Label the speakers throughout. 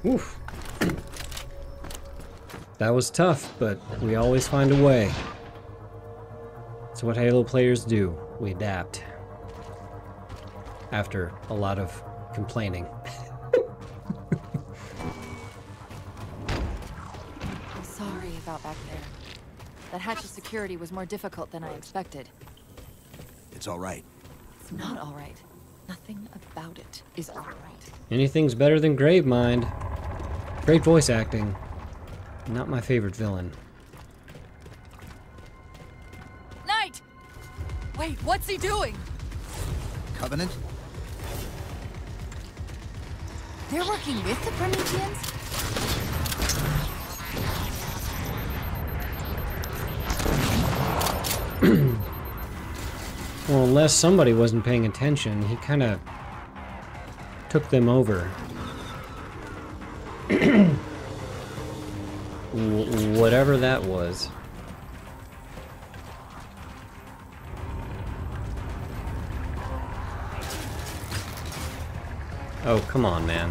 Speaker 1: Oof. That was tough, but we always find a way. That's what Halo players do. We adapt. After a lot of complaining.
Speaker 2: I'm sorry about back there. That hatch of security was more difficult than I expected.
Speaker 3: It's all right.
Speaker 2: It's not all right. Nothing about it is all right.
Speaker 1: Anything's better than Gravemind. Great voice acting. Not my favorite villain.
Speaker 2: Knight! Wait, what's he doing?
Speaker 3: Covenant?
Speaker 2: They're working with the Prometheans?
Speaker 1: Well, unless somebody wasn't paying attention, he kind of took them over. Whatever that was. Oh, come on, man.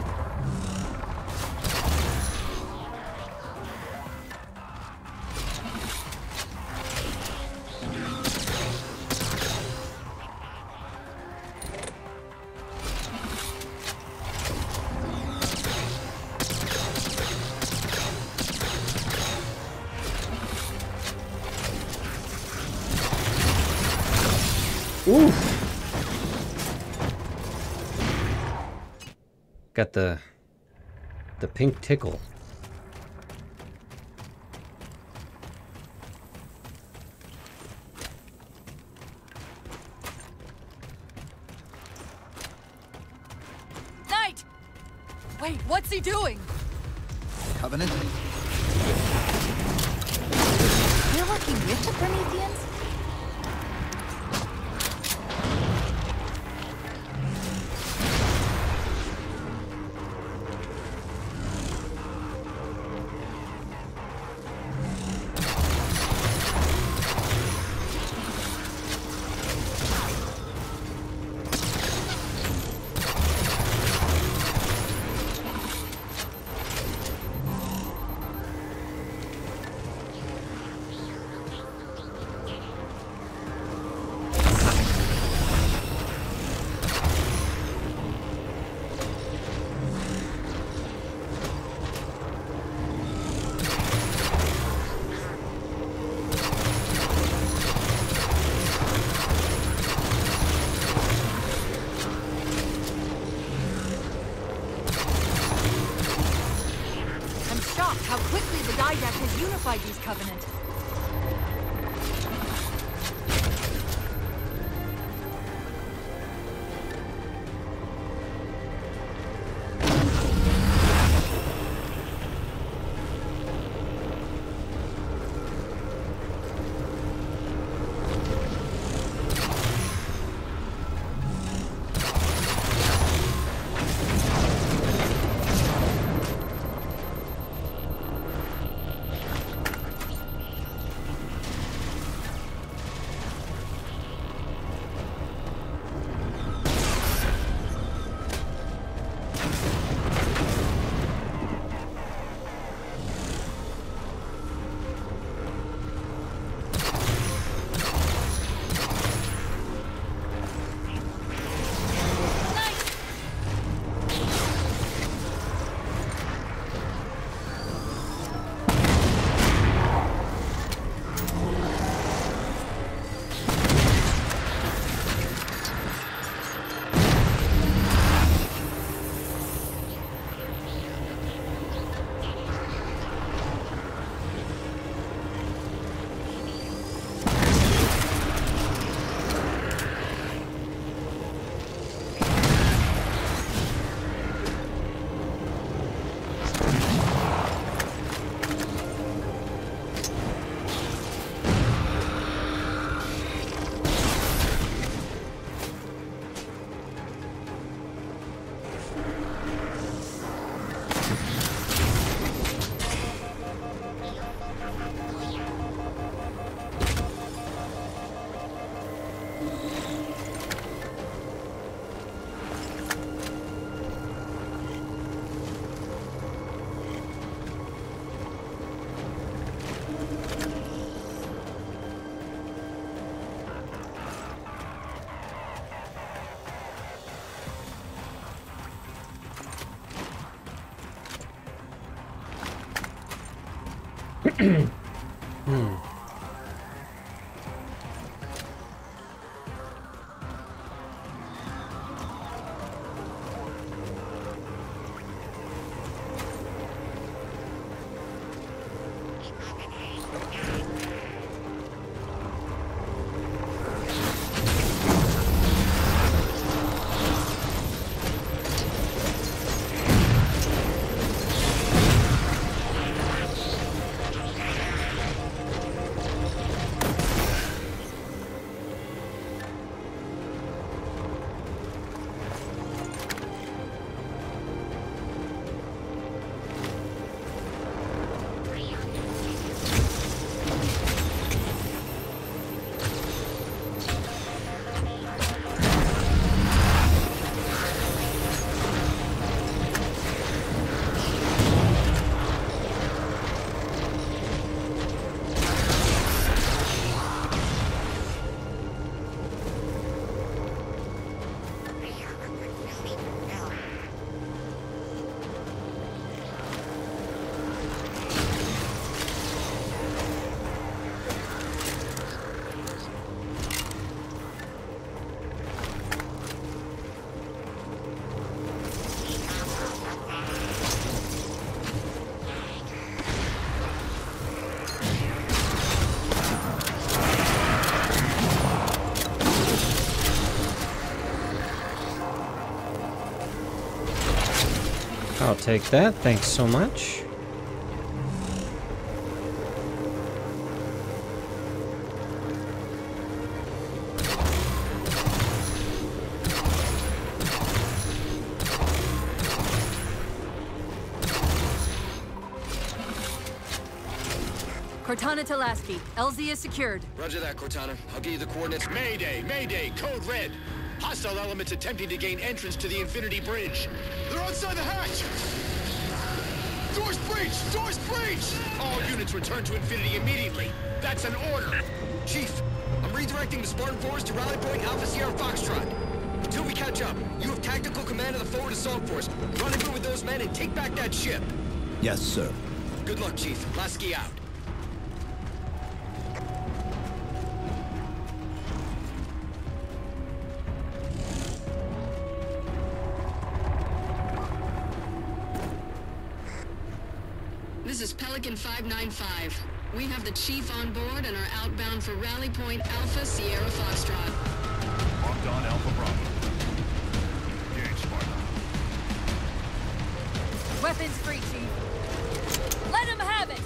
Speaker 1: Oof. Got the pink tickle.
Speaker 2: Knight! Wait, what's he doing?
Speaker 3: Covenant?
Speaker 2: They're working with the Prometheans? How quickly the Didact has unified these Covenant.
Speaker 1: I'll take that, thanks so much.
Speaker 2: Cortana to Lasky. LZ is secured.
Speaker 4: Roger that, Cortana. I'll give you the coordinates. Mayday! Mayday! Code red! Hostile elements attempting to gain entrance to the Infinity Bridge. They're outside the hatch! Door's breached! Door's breached! All units return to Infinity immediately. That's an order. Chief, I'm redirecting the Spartan force to rally point Alpha Sierra Foxtrot. Until we catch up, you have tactical command of the forward assault force. Rendezvous with those men and take back that ship.
Speaker 3: Yes, sir.
Speaker 4: Good luck, Chief. Lasky out.
Speaker 5: This is Pelican 595. We have the Chief on board and are outbound for Rally Point Alpha Sierra Foxtrot.
Speaker 6: Locked on Alpha Bravo. Engage, Spartan.
Speaker 2: Weapons free, Chief. Let him have it!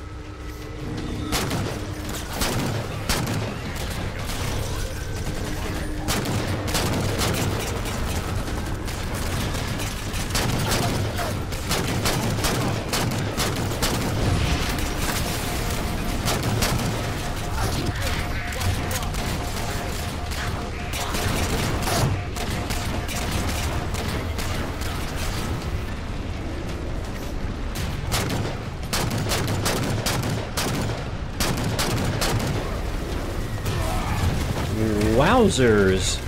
Speaker 1: Wowzers!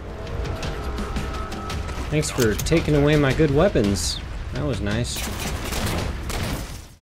Speaker 1: Thanks for taking away my good weapons. That was nice.